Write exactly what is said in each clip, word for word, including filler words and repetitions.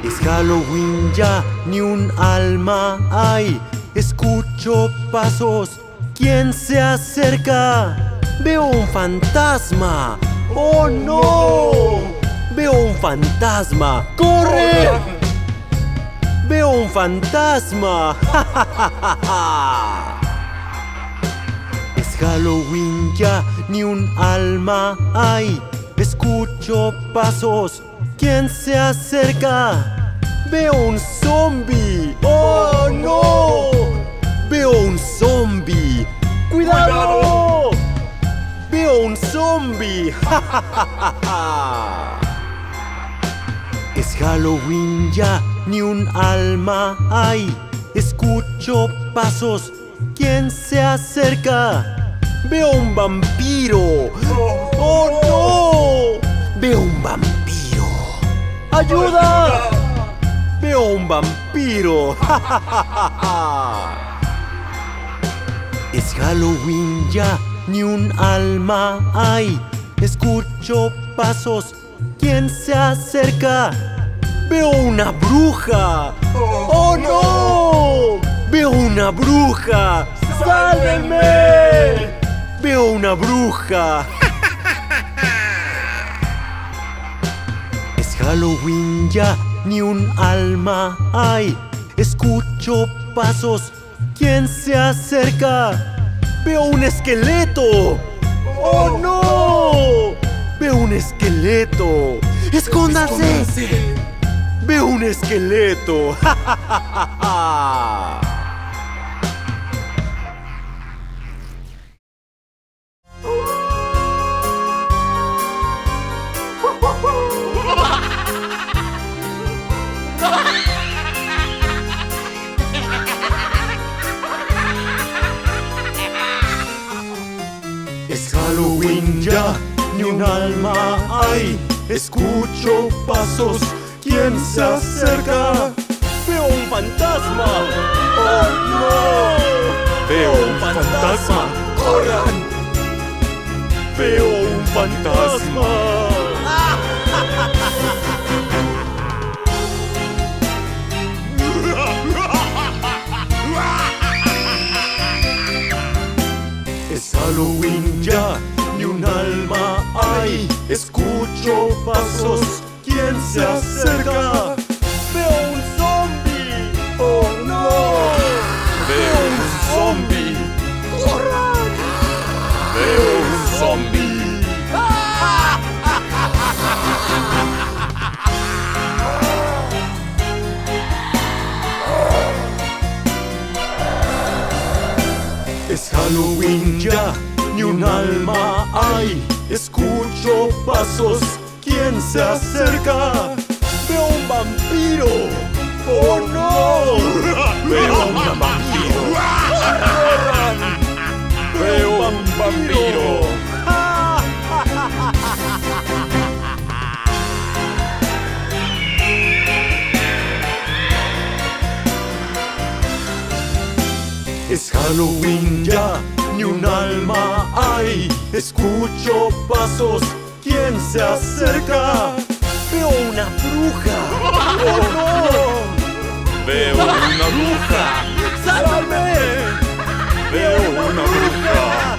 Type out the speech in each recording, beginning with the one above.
Es Halloween ya, ni un alma hay. Escucho pasos, ¿quién se acerca? Veo un fantasma. ¡Oh no! Veo un fantasma. ¡Corre! Veo un fantasma. ¡Ja, ja, ja, ja, ja! Es Halloween ya, ni un alma hay. Escucho pasos, ¿quién se acerca? Veo un zombie. ¡Oh no! Veo un zombie. ¡Cuidado! Veo un zombie. ¡Ja, ja, ja, ja, ja! Es Halloween ya, ni un alma hay. Escucho pasos, ¿quién se acerca? Veo un vampiro. ¡Oh no! Veo un vampiro. ¡Ayuda! Veo un vampiro. ¡Ja, ja, ja, ja, ja! Es Halloween ya, ni un alma hay. Escucho pasos, ¿quién se acerca? Veo una bruja. ¡Oh no! Veo una bruja. ¡Sálvenme! Veo una bruja. Es Halloween ya, ni un alma hay. Escucho pasos, ¿quién se acerca? Veo un esqueleto. ¡Oh no! Veo un esqueleto. ¡Escóndase! ¡Escóndase! Veo un esqueleto. ¡Ja, ja, ja, ja, ja! Es Halloween ya, ni un alma hay. Escucho pasos, ¿quién se acerca? Veo un fantasma. ¡Oh no! Veo un fantasma. ¡Corran! Veo un fantasma. Es Halloween ya, ni un alma hay. Escucho pasos, ¿quién se acerca? Veo un zombie. ¡Oh no! Veo un zombie. ¡Corran! Veo un zombie. Es Halloween ya, ni un alma hay. Escucho pasos, ¿quién se acerca? Veo un vampiro. ¡Oh no! Veo un vampiro. ¡Corran! Veo un vampiro. Es Halloween ya, ni un alma hay. Escucho pasos, ¿quién se acerca? Veo una bruja. ¡Oh no! Veo una bruja. ¡Sálvame! Veo una bruja.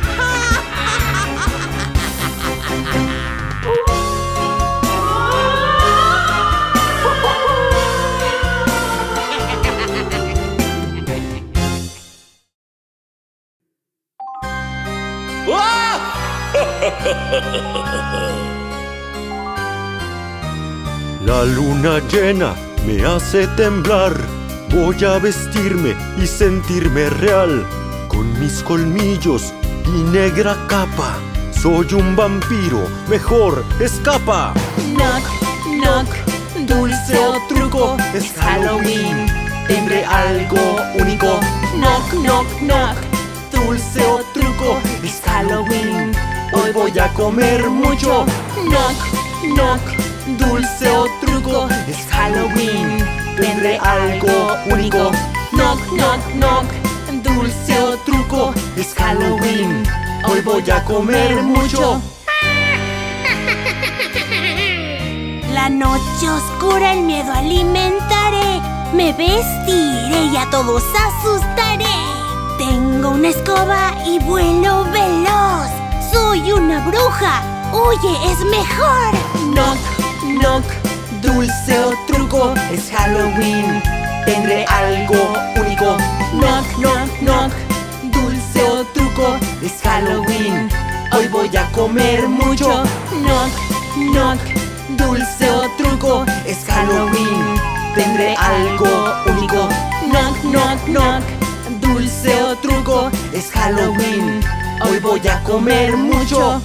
La luna llena me hace temblar. Voy a vestirme y sentirme real. Con mis colmillos y negra capa. Soy un vampiro, mejor escapa. Knock, knock, dulce o truco. Es Halloween, tendré algo único. Knock, knock, knock, dulce o truco. Es Halloween, hoy voy a comer mucho. Knock, knock, dulce o truco. Es Halloween, tendré algo único. Knock, knock, knock, dulce o truco. Es Halloween, hoy voy a comer mucho. La noche oscura el miedo alimentaré. Me vestiré y a todos asustaré. Tengo una escoba y vuelo veloz. Soy una bruja, huye, es mejor. Knock, knock, dulce o truco, es Halloween. Tendré algo único. Knock, knock, knock, dulce o truco, es Halloween. Hoy voy a comer mucho. Knock, knock, dulce o truco, es Halloween. Tendré algo único. Knock, knock, knock, dulce o truco, es Halloween. Hoy voy a comer mucho.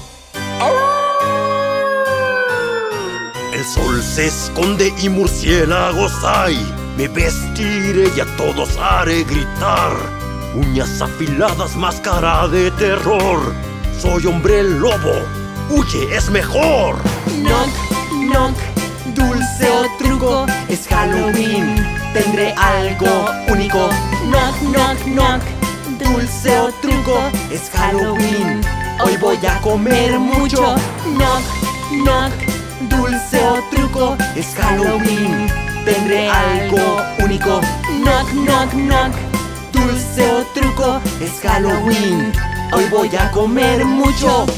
El sol se esconde y murciélagos hay. Me vestiré y a todos haré gritar. Uñas afiladas, máscara de terror. Soy hombre lobo, huye, es mejor. Knock, knock, dulce o truco, es Halloween. Tendré algo único. Knock, knock, knock, dulce o truco, es Halloween. Hoy voy a comer mucho. Knock, knock, dulce o truco, es Halloween. Tendré algo único. Knock, knock, knock, dulce o truco, es Halloween. Hoy voy a comer mucho.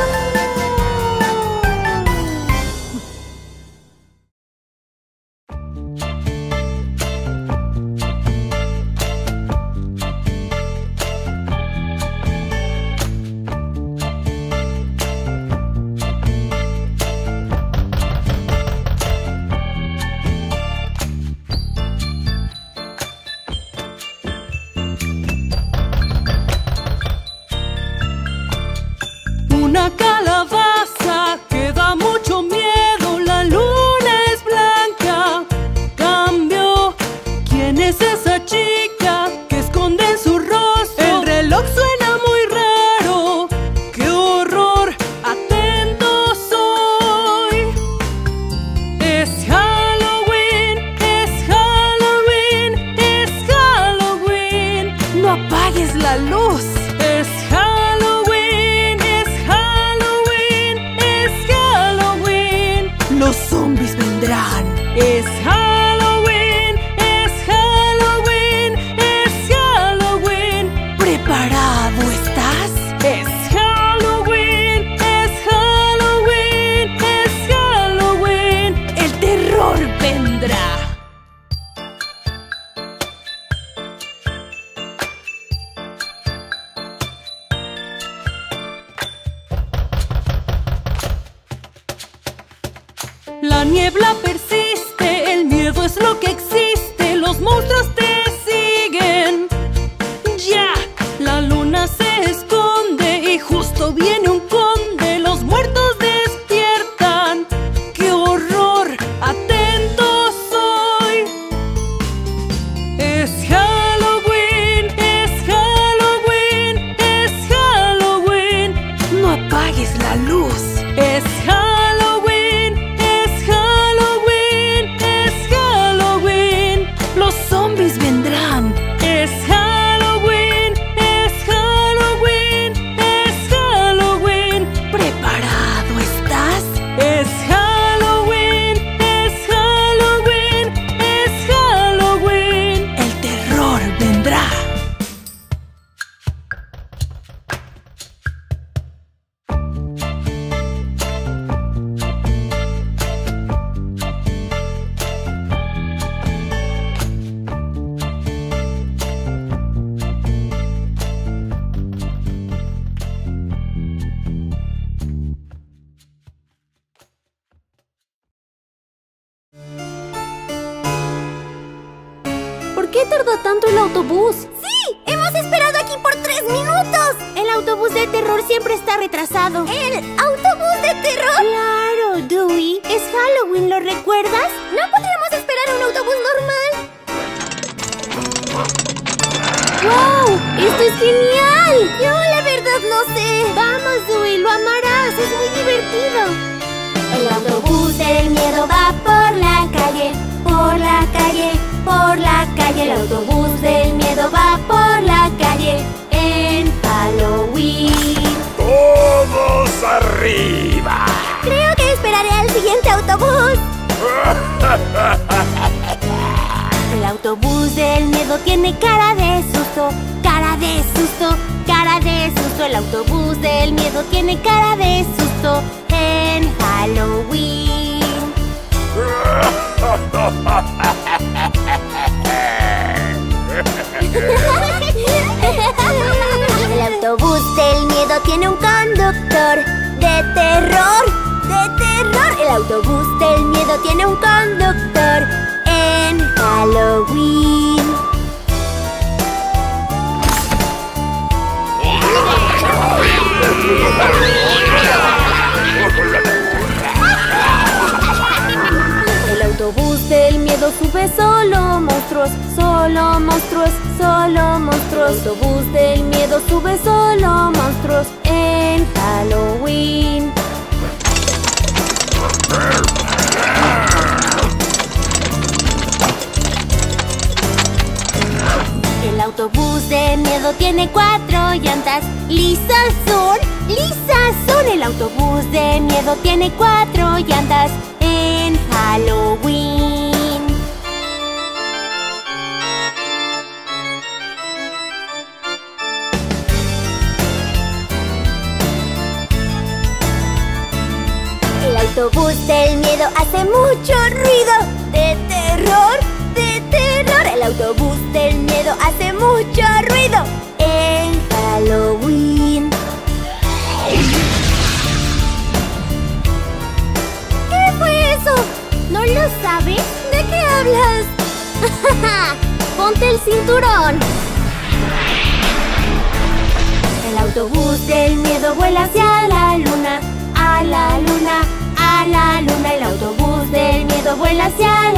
Una calabaza que da mucho miedo, la luna es blanca. Cambio, ¿quién es esa chica que esconde en su rostro? El reloj suena muy raro, qué horror, atento soy. Es Halloween, es Halloween, es Halloween. No apagues la luz. Es Halloween, es Halloween, es Halloween. Los zombies vendrán. Es Halloween, es Halloween, es Halloween. ¿Preparado estás? Es Halloween, es Halloween, es Halloween. El terror vendrá. La niebla persiste, el miedo es lo que existe, los monstruos te siguen. Ya, la luna se esconde y justo viene un conde, los muertos despiertan. ¡Qué horror! ¡Atento soy! Es Halloween, es Halloween, es Halloween. No apagues la luz. Es Halloween, es Halloween, es Halloween. Los zombies vendrán. Es Halloween, es Halloween, es Halloween. ¿Preparado estás? Es Halloween, es Halloween, es Halloween. El terror vendrá. ¿Por qué tardó tanto el autobús? ¡Sí! ¡Hemos esperado aquí por tres minutos! El autobús de terror siempre está retrasado. ¿El autobús de terror? Claro, Dewey. Es Halloween, ¿lo recuerdas? ¿No podríamos esperar un autobús normal? ¡Wow! ¡Esto es genial! Yo la verdad no sé. Vamos, Dewey, lo amarás. Es muy divertido. El autobús del miedo va por la calle, por la calle, por la calle. El autobús del miedo va por la calle en Halloween. ¡Todos arriba! Creo que esperaré al siguiente autobús. El autobús del miedo tiene cara de susto, cara de susto, cara de susto. El autobús del miedo tiene cara de susto en Halloween. El autobús del miedo tiene un conductor de terror, de terror. El autobús del miedo tiene un conductor en Halloween. El autobús del miedo sube solo monstruos, solo monstruos, solo monstruos. El autobús del miedo sube solo monstruos en Halloween. El autobús de miedo tiene cuatro llantas, lisas son, lisas son. El autobús de miedo tiene cuatro llantas en Halloween. El autobús del miedo hace mucho ruido de terror, de terror. El autobús del miedo hace mucho ruido en Halloween. ¿Qué fue eso? ¿No lo sabes? ¿De qué hablas? Ponte el cinturón. El autobús del miedo vuela hacia la luna, a la luna, a la luna. El autobús del miedo vuela hacia la